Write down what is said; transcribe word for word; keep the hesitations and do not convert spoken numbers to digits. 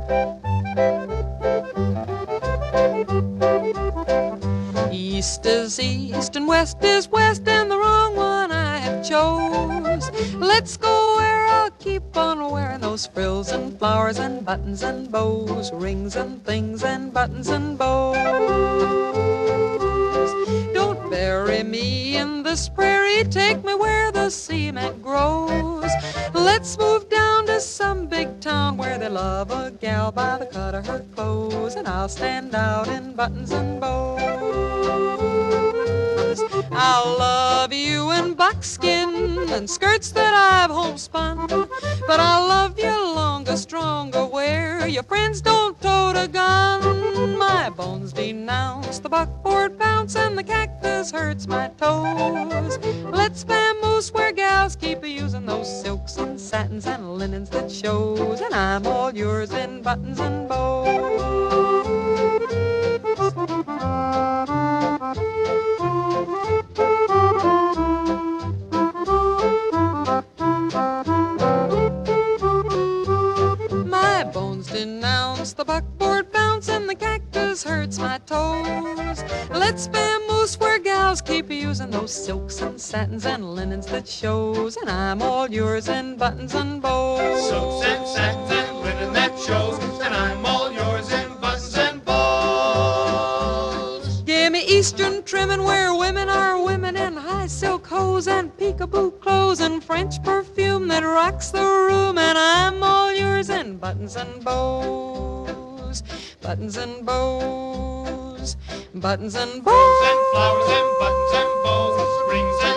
East is east and west is west, and the wrong one I have chose. Let's go where I'll keep on wearing those frills and flowers and buttons and bows, rings and things and buttons and bows. Don't bury me in this prairie, take me where the cement grows. Let's move down to some big town where they love a gal by the cut of her clothes, and I'll stand out in buttons and bows. I'll love you in buckskin and skirts that I've homespun, but I'll love you longer, stronger, where your friends don't tote a gun. My bones denounce the buckboard bounce, and the cactus hurts my toes. Let's vamoose where gals keep using those silks and satins and linens that shows, and I'm all yours in buttons and bows. My bones denounce the buckboard bounce, and the cactus hurts my toes. Let's vamoose where gals keep using those silks and satins and linens that shows, and I'm all yours in buttons and bows. Silks and satins and linen that shows, and I'm all yours in buttons and bows. Give me Eastern trimming where women are women in high silk hose and peekaboo clothes and French perfume that rocks the room, and I'm all yours in buttons and bows, buttons and bows, buttons and bows. Rings and flowers and buttons and bows, rings and